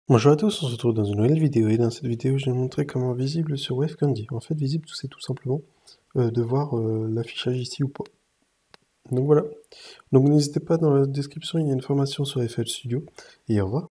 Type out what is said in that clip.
Bonjour à tous, on se retrouve dans une nouvelle vidéo et dans cette vidéo je vais montrer comment visible sur Wavecandi. En fait visible c'est tout simplement de voir l'affichage ici ou pas. Donc voilà, donc n'hésitez pas, dans la description il y a une formation sur FL Studio et au revoir.